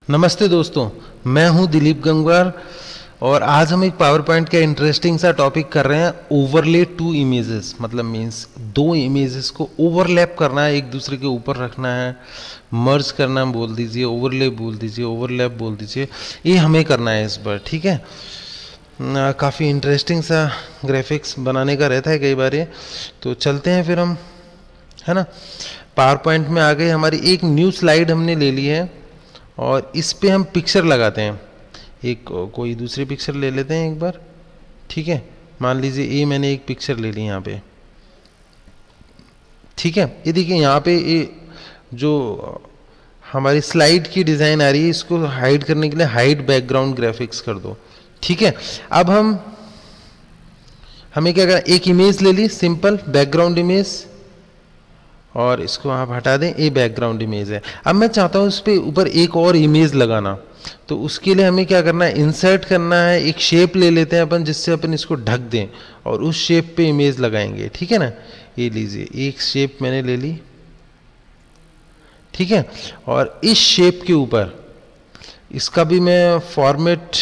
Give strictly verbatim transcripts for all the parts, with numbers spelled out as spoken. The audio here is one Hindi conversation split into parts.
नमस्ते दोस्तों, मैं हूं दिलीप गंगवार और आज हम एक पावर पॉइंट का इंटरेस्टिंग सा टॉपिक कर रहे हैं। ओवरले टू इमेजेस, मतलब मीन्स दो इमेजेस को ओवरलैप करना है, एक दूसरे के ऊपर रखना है, मर्ज करना बोल दीजिए, ओवरले बोल दीजिए, ओवरलैप बोल दीजिए, ये हमें करना है इस बार। ठीक है, काफ़ी इंटरेस्टिंग सा ग्राफिक्स बनाने का रहता है कई बार ये। तो चलते हैं फिर हम, है ना। पावर पॉइंट में आ गए, हमारी एक न्यू स्लाइड हमने ले ली है और इस पे हम पिक्चर लगाते हैं। एक कोई दूसरी पिक्चर ले लेते हैं एक बार। ठीक है, मान लीजिए ये मैंने एक पिक्चर ले ली यहाँ पे। ठीक है, ये देखिए यहाँ पे ये जो हमारी स्लाइड की डिज़ाइन आ रही है, इसको हाइड करने के लिए हाइड बैकग्राउंड ग्राफिक्स कर दो। ठीक है, अब हम हमें क्या करना, एक इमेज ले ली, सिंपल बैकग्राउंड इमेज, और इसको आप हटा दें, ये बैकग्राउंड इमेज है। अब मैं चाहता हूँ इस पर ऊपर एक और इमेज लगाना, तो उसके लिए हमें क्या करना है, इंसर्ट करना है। एक शेप ले लेते हैं अपन, जिससे अपन इसको ढक दें और उस शेप पे इमेज लगाएंगे। ठीक है ना, ये लीजिए, एक शेप मैंने ले ली। ठीक है, और इस शेप के ऊपर इसका भी मैं फॉर्मेट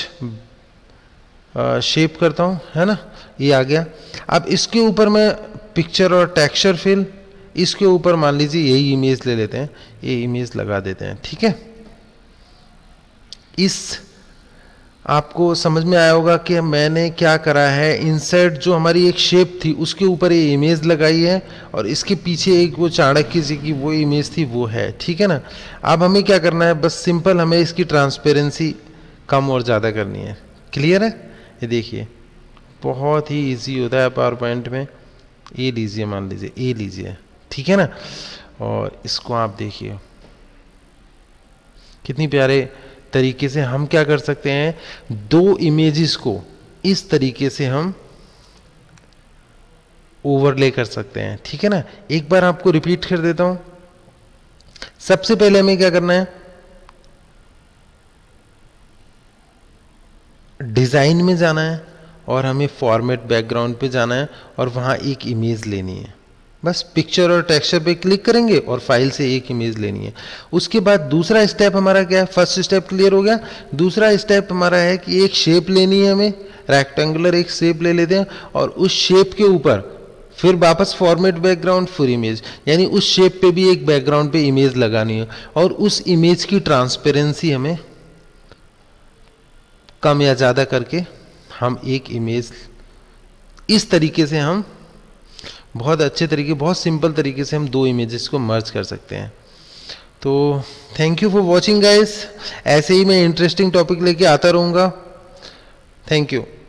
शेप करता हूँ, है ना, ये आ गया। अब इसके ऊपर मैं पिक्चर और टेक्सचर फिल, इसके ऊपर मान लीजिए यही इमेज ले लेते हैं, ये इमेज लगा देते हैं। ठीक है, इस आपको समझ में आया होगा कि मैंने क्या करा है, इंसर्ट जो हमारी एक शेप थी उसके ऊपर ये इमेज लगाई है और इसके पीछे एक वो चाणक्य जी की वो इमेज थी, वो है। ठीक है ना, अब हमें क्या करना है, बस सिंपल हमें इसकी ट्रांसपेरेंसी कम और ज़्यादा करनी है। क्लियर है, ये देखिए बहुत ही ईजी होता है पावर पॉइंट में। ये लीजिए, मान लीजिए ये लीजिए, ठीक है ना, और इसको आप देखिए कितनी प्यारे तरीके से हम क्या कर सकते हैं, दो इमेजेस को इस तरीके से हम ओवरले कर सकते हैं। ठीक है ना, एक बार आपको रिपीट कर देता हूं। सबसे पहले हमें क्या करना है, डिजाइन में जाना है और हमें फॉर्मेट बैकग्राउंड पे जाना है और वहां एक इमेज लेनी है। बस पिक्चर और टेक्सचर पे क्लिक करेंगे और फाइल से एक इमेज लेनी है। उसके बाद दूसरा स्टेप हमारा क्या है, फर्स्ट स्टेप क्लियर हो गया। दूसरा स्टेप हमारा है कि एक शेप लेनी है, हमें रेक्टेंगुलर एक शेप ले लेते हैं और उस शेप के ऊपर फिर वापस फॉर्मेट बैकग्राउंड फिर इमेज, यानी उस शेप पे भी एक बैकग्राउंड पे इमेज लगानी है और उस इमेज की ट्रांसपेरेंसी हमें कम या ज़्यादा करके हम एक इमेज, इस तरीके से हम बहुत अच्छे तरीके, बहुत सिंपल तरीके से हम दो इमेजेस को मर्ज कर सकते हैं। तो thank you for watching guys, ऐसे ही मैं इंटरेस्टिंग टॉपिक लेके आता रहूँगा। Thank you.